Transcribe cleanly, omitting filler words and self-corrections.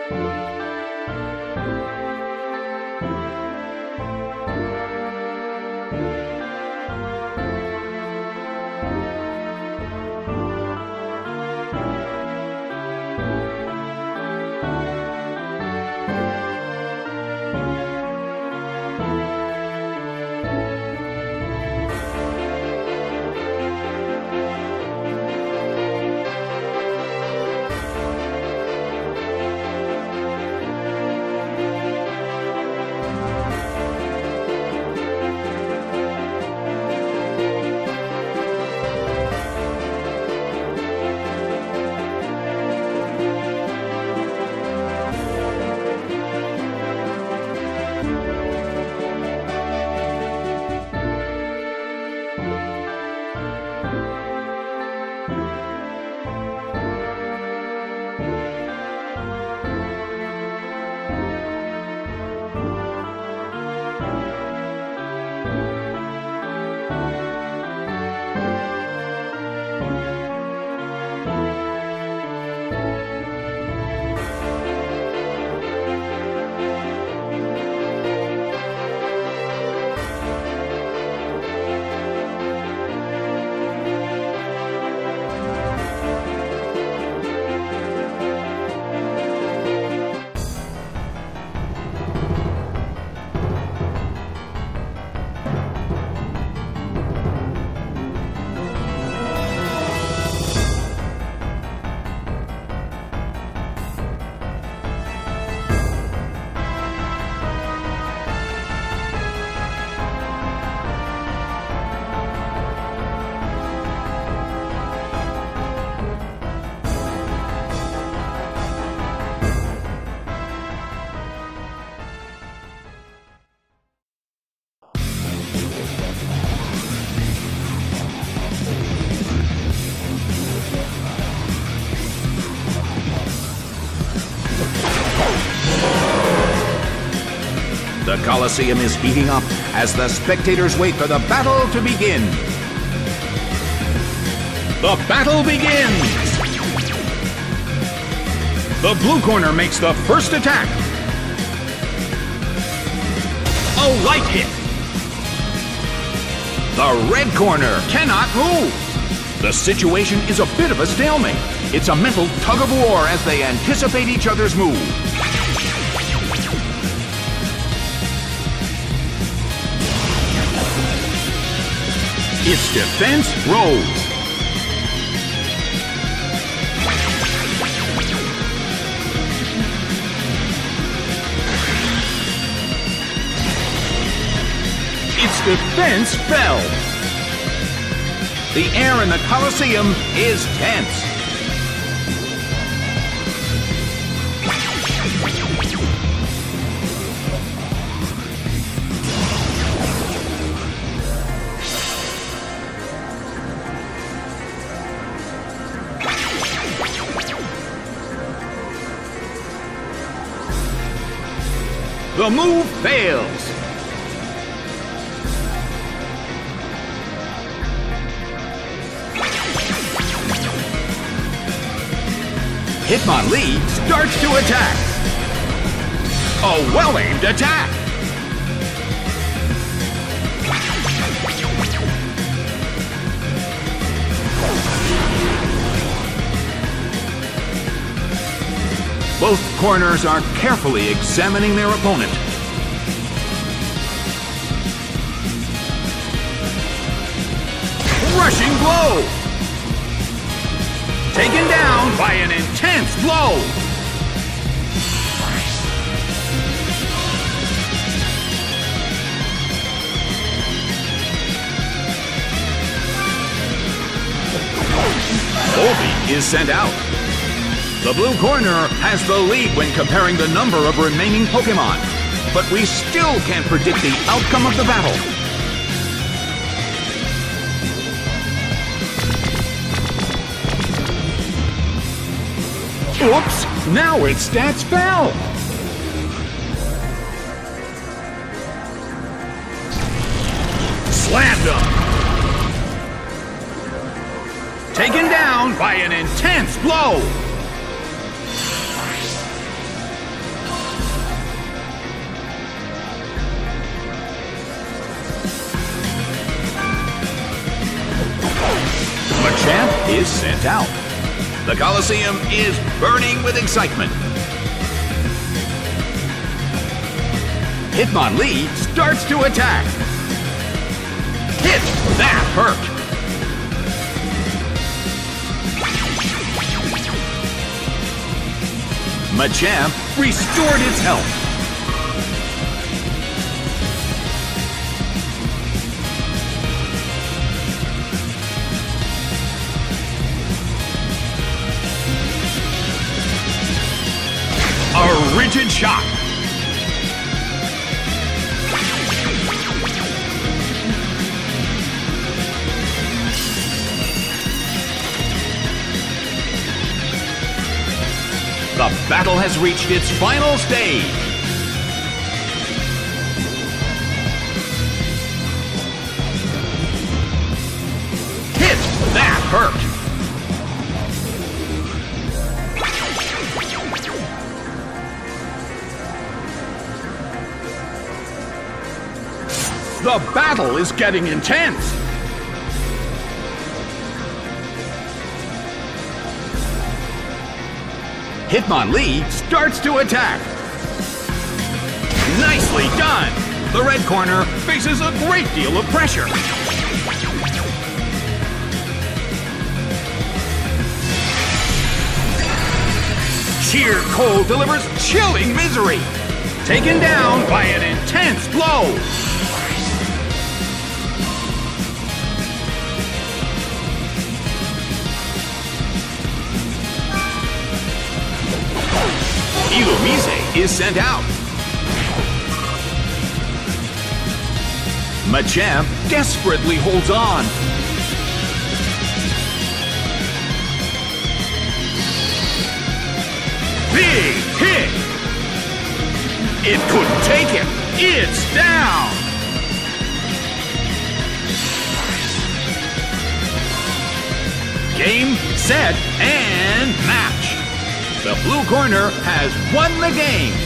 The Colosseum is heating up as the spectators wait for the battle to begin. The battle begins! The blue corner makes the first attack. A light hit. The red corner cannot move. The situation is a bit of a stalemate. It's a mental tug of war as they anticipate each other's move. Its defense rose. Its defense fell. The air in the Colosseum is tense. The move fails. Hitmonlee starts to attack. A well-aimed attack. Both corners are carefully examining their opponent. Rushing blow! Taken down by an intense blow! Volbeat is sent out. The blue corner has the lead when comparing the number of remaining Pokémon, but we still can't predict the outcome of the battle. Oops! Now its stats fell! Slammed him! Taken down by an intense blow! out. The Coliseum is burning with excitement. Hitmonlee starts to attack. Hit! That hurt! Machamp restored its health. A rigid shot. The battle has reached its final stage. Hit! That hurt! The battle is getting intense! Hitmonlee starts to attack. Nicely done! The red corner faces a great deal of pressure. Sheer cold delivers chilling misery. Taken down by an intense blow. Illumise is sent out. Machamp desperately holds on. Big hit! It couldn't take him. It's down! Game, set, and match. The blue corner has won the game.